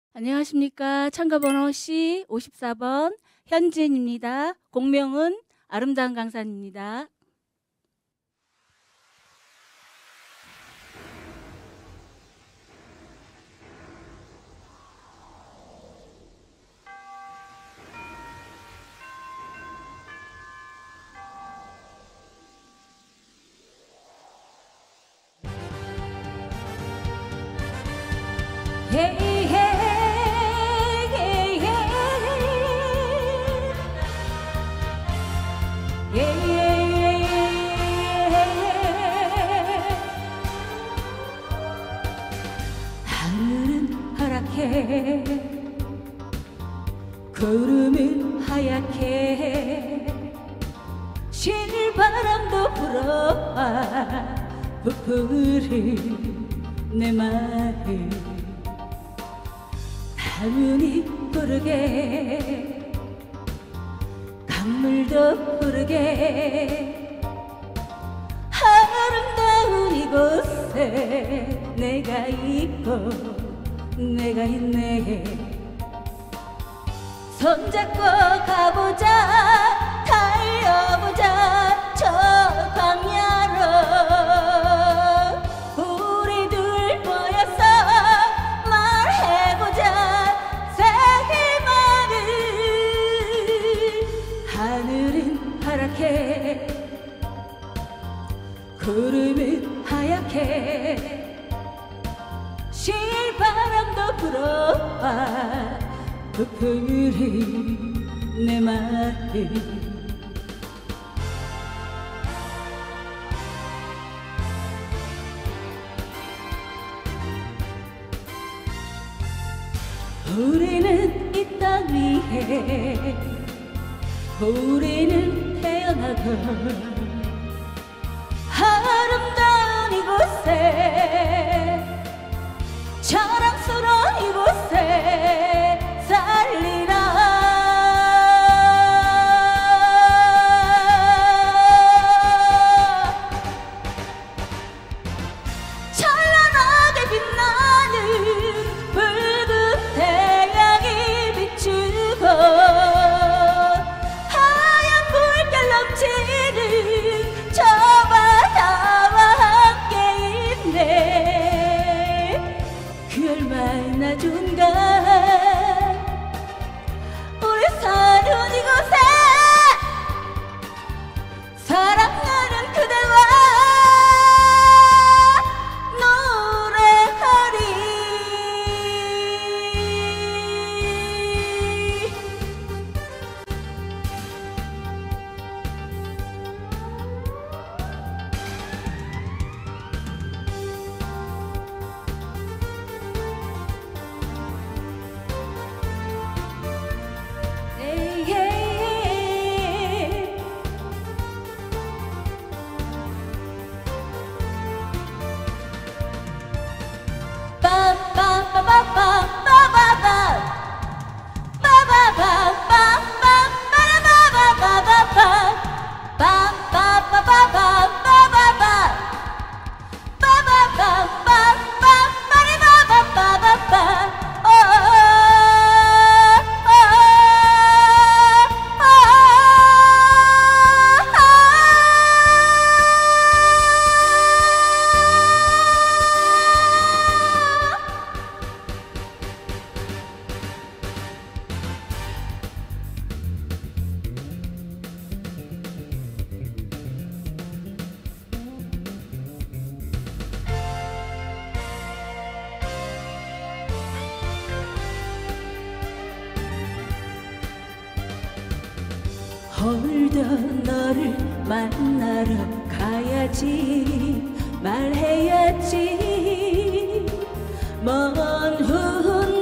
안녕하십니까. 참가번호 C 54번 현진입니다. 공명은 아름다운 강산입니다. 헤이 헤이 헤이 하늘은 파랗게 구름은 하얗게 실바람도 불어와 부푸는 내 마음 바람이 부르게 강물도 부르게 아름다운 이곳에 내가 있고 내가 있네. 손잡고 가보자 달려보자 저 광야로 우리들 모여서 말해보자 새마을. 하늘은 파랗게 구름은 하얗게 실바람도 불어와 부푸는 내 마음. 우리는 이 땅 위에 우리는 태어나고 아름다운 이곳에 자랑스러운 이곳에 살리라. 찬란하게 빛나는 붉은 태양이 비추고 하얀 물결 넘치는 저 바다와 함께 있네. 그 얼마나 좋은가 우리 사는 이곳에 사랑하는 그대와 오늘도 너를 만나러 가야지 말해야지 먼 훗날